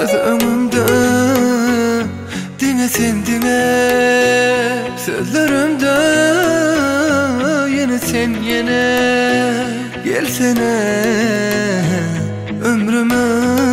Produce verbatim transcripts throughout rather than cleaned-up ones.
Göz önümde dine sen dine, sözlerimde yine sen yine. Gelsene ömrüme,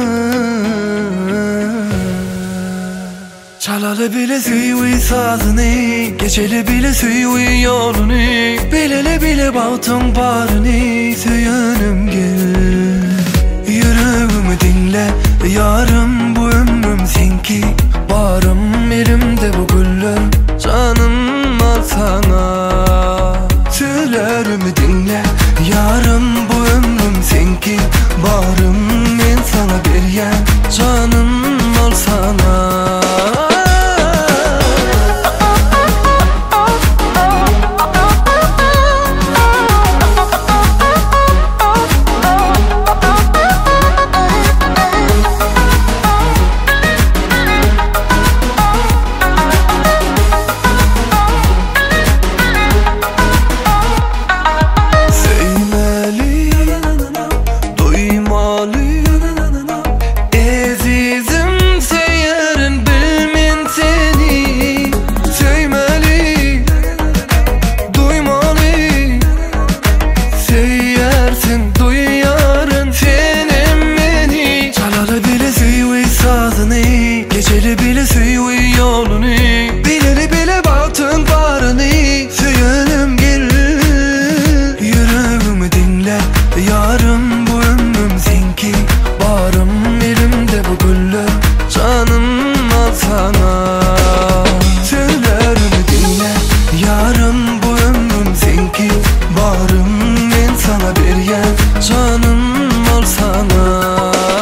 çalalı bile süyü sazını, geçeli bile süyü yolunu, bileli bile bağıtın bağrını. Söylenim gel, yüreğimi dinle yarım, bu ömrüm senki. Varım elimde bu güller, canım al sana. Söylerimi dinle yarım, bu ömrüm senki. Varım ben sana bir yer, canım al sana. Geçeli bile süyü yolunu, bileli bile baktın bağrını. Söylenim gel, yüreğimi dinle yarım, bu ömrüm senki. Varım elimde bu güller, canım al sana. Söylerimi dinle yarım, bu ömrüm senki. Varım ben sana bir yer, canım al sana.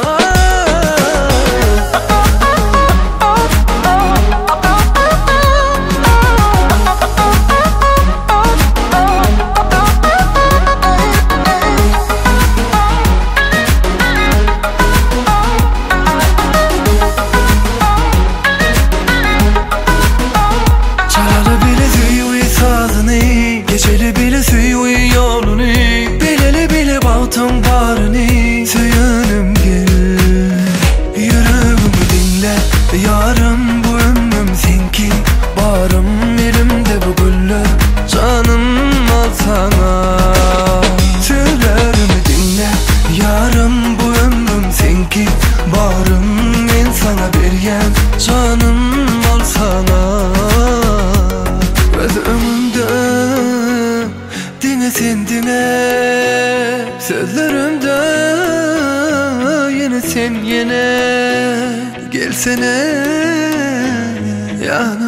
Geçeli bile süyü yolunu, bileli bile bağıtın bağrını. Söylenim gel, yüreğimi dinle yarım, bu ömrüm senki. Varım elimde bu güller, canım al sana. Söylerimi dinle yarım, bu ömrüm senki. Varım ben sana bir yer, canım al sana. Göz önümde dine sen dine, sözlerimde yine sen yine. Gelsene yana.